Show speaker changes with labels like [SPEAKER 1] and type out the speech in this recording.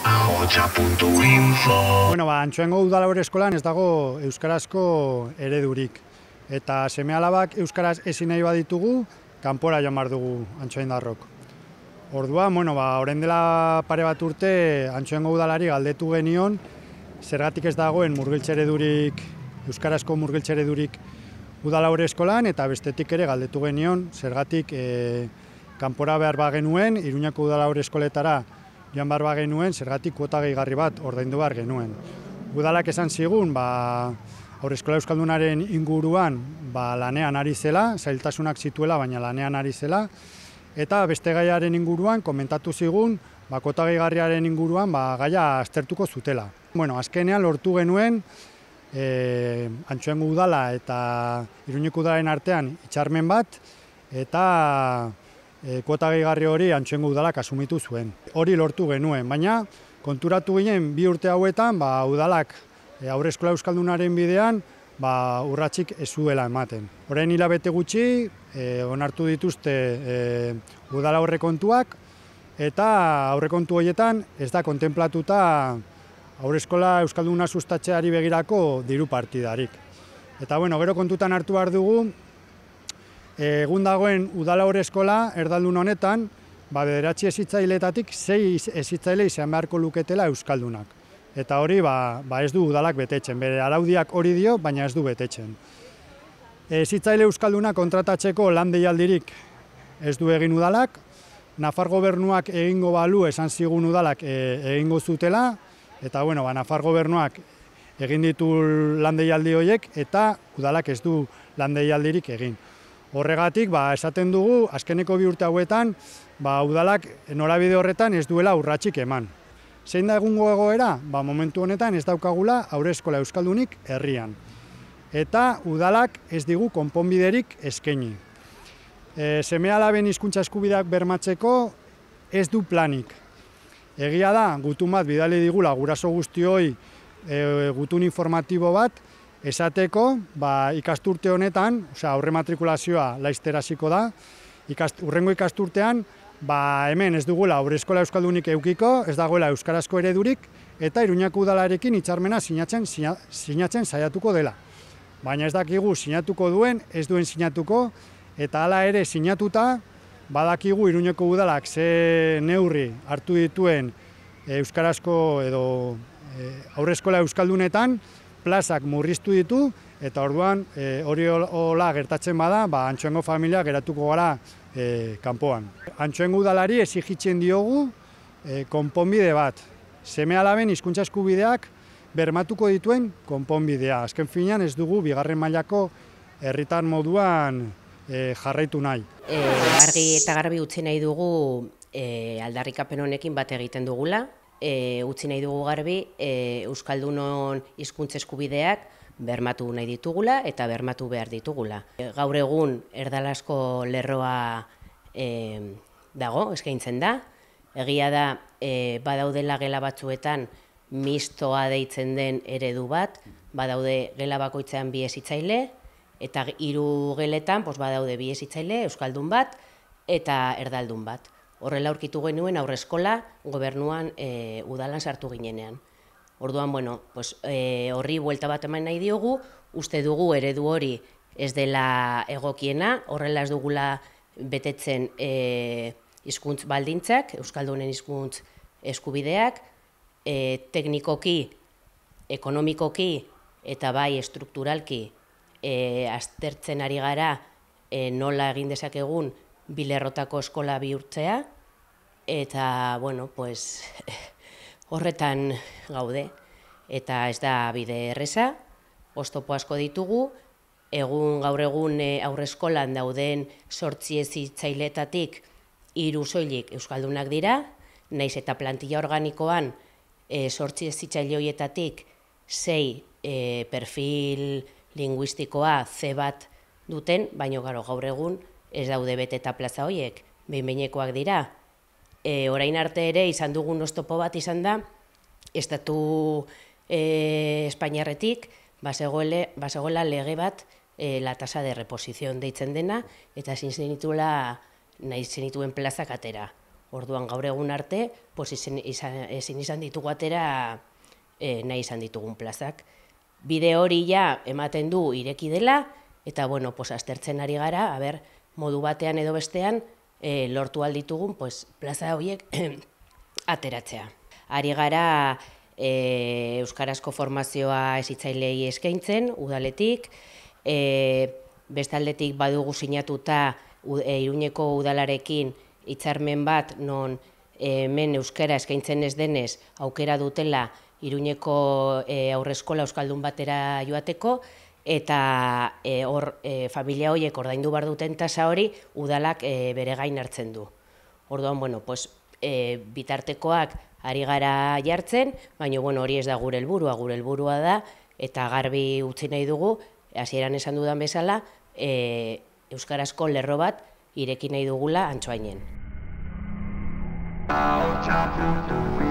[SPEAKER 1] Antxoengo Udalaure eskolan ez dago euskarazko eredurik. Eta seme-alabak euskaraz ezin nahi baditugu, kanpora joan behar dugu antxoendarrok. Orduan, orain dela pare bat urte Antxoengo Udalari galdetu genion, zergatik ez dagoen murgiltze eredurik, euskarazko murgiltze eredurik Udalaure eskolan, eta bestetik ere galdetu genion, zergatik kanpora behar bagenuen, Iruñako Udalaure eskoletara joan behar bagenuen, zergatik kuota gehigarri bat ordaindu behar genuen. Udalak esan zigun, haurreskola euskaldunaren inguruan lanean ari zela, zailtasunak zituela, baina lanean ari zela, eta beste gaiaren inguruan komentatu zigun, kuota gehigarriaren inguruan gaia aztertuko zutela. Azkenean lortu genuen, Antxoengo Udala eta Iruñeko Udalaren artean hitzarmen bat, eta kuota gehigarri hori Antxoengo Udalak asumitu zuen. Hori lortu genuen, baina konturatu ginen bi urte hauetan Udalak haurreskola euskaldunaren bidean urratsik ez zuela ematen. Orain hilabete gutxi onartu dituzte udala aurrekontuak, eta aurrekontu horietan ez da kontenplatuta haurreskola euskalduna sustatzeari begirako diru partidarik. Eta gero kontutan hartu behar dugu, egun dagoen udala haurreskola erdaldun honetan, 9 hezitzaileetatik 6 hezitzaile izan beharko luketela euskaldunak. Eta hori ez du udalak betetzen, bere araudiak hori dio, baina ez du betetzen. Hezitzaile euskalduna kontratatzeko lan deialdirik ez du egin udalak, Nafar gobernuak egingo balu esan zigun udalak egingo zutela, eta Nafar gobernuak egin ditu lan deialdi horiek, eta udalak ez du lan deialdirik egin. Horregatik, esaten dugu, azkeneko bi urte hauetan, udalak norabide horretan ez duela urratsik eman. Zein da egungo egoera? Momentu honetan ez daukagula haurreskola euskaldunik herrian. Eta udalak ez digu konponbiderik eskaini. Seme-alaben hizkuntza eskubideak bermatzeko ez du planik. Egia da, gutun bat bidali digula guraso guztioi gutun informatibo bat, esateko, ikasturte honetan, aurre matrikulazioa laizter hasiko da, hurrengo ikasturtean, hemen ez dugula haurreskola euskaldunik eukiko, ez dagoela euskarazko eredurik, eta Iruñako Udalarekin hitzarmena sinatzen saiatuko dela. Baina ez dakigu sinatuko duen, ez duen sinatuko, eta hala ere sinatuta, badakigu Iruñeko Udalak ze neurri hartu dituen euskarazko edo haurreskola euskaldunetan, plazak murriztu ditu, eta orduan hori hola gertatzen bada, Antxoengo familia geratuko gara kanpoan. Antxoengo Udalari exigitzen diogu konponbide bat. Seme-alaben hizkuntza eskubideak bermatuko dituen konponbidea. Azken finean ez dugu bigarren mailako herritar moduan jarraitu nahi.
[SPEAKER 2] Argi eta garbi utzi nahi dugu aldarrikapen honekin bat egiten dugula. Utzi nahi dugu garbi euskaldunon hizkuntza eskubideak bermatu nahi ditugula eta bermatu behar ditugula. Gaur egun erdalazko lerroa dago, eskaintzen da. Egia da, badaudela gela batzuetan mistoa deitzen den eredu bat, badaude gela bakoitzean 2 hezitzaile, eta 3 geletan badaude 2 hezitzaile, euskaldun bat eta erdaldun bat. Horrela aurkitu genuen haurreskola gobernuan udalan sartu ginenean. Orduan, horri buelta bat eman nahi diogu, uste dugu eredu hori ez dela egokiena, horrela ez dugula betetzen hizkuntz baldintzak, euskaldunen hizkuntz eskubideak, teknikoki, ekonomikoki eta bai estrukturalki aztertzen ari gara nola egin dezakegun bilerrotako eskola bihurtzea, eta, horretan gaude, eta ez da bide erreza, oztopo asko ditugu, gaur egun haurreskolan dauden 8 hezitzailetatik 3 soilik euskaldunak dira, naiz eta plantilla organikoan 8 hezitzaile horietatik 6 perfil linguistikoa C1 duten, baina gaur egun ez daude beteta plaza horiek, behin-behinekoak dira. Orain arte ere izan dugun oztopo bat izan da, estatu espainiarretik bazegoela lege bat la tasa de reposición deitzen dena, eta ezin zenituela nahi zenituen plazak atera. Orduan gaur egun arte, ezin izan ditugu atera nahi izan ditugun plazak. Bide hori ja ematen du ireki dela, eta aztertzen ari gara, modu batean edo bestean, lortu alditugun plaza horiek ateratzea. Ari gara euskarazko formazioa hezitzailei eskaintzen, udaletik, bestaldetik badugu sinatuta Iruñeko udalarekin hitzarmen bat non hemen euskara eskaintzen ez denez aukera dutela Iruñeko haurreskola euskaldun batera joateko, eta hor familia horiek ordaindu behar duten tasa hori udalak bere gain hartzen du. Orduan, bitartekoak ari gara jartzen, baina hori ez da gure helburua da, eta garbi utzi nahi dugu, hasieran esan dudan bezala, euskarazko lerro bat ireki nahi dugula Antsoainen.